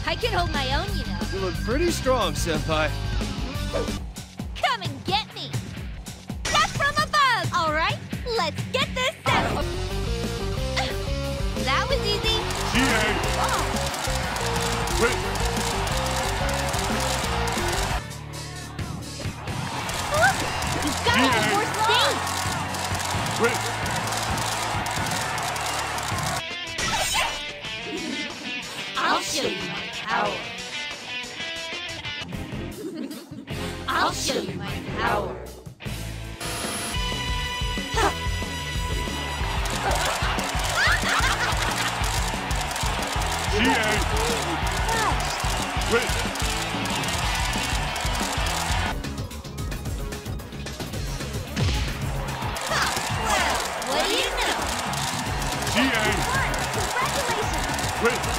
I can hold my own, you know. You look pretty strong, Senpai. Come and get me! Death from above! All right, let's get this settled. That was easy. Oh. Wait. Look, you've got to force things. Wait. I'll show you my power. I'll show you my power. Wait. Well, what do you know? GA. Congratulations. Wait.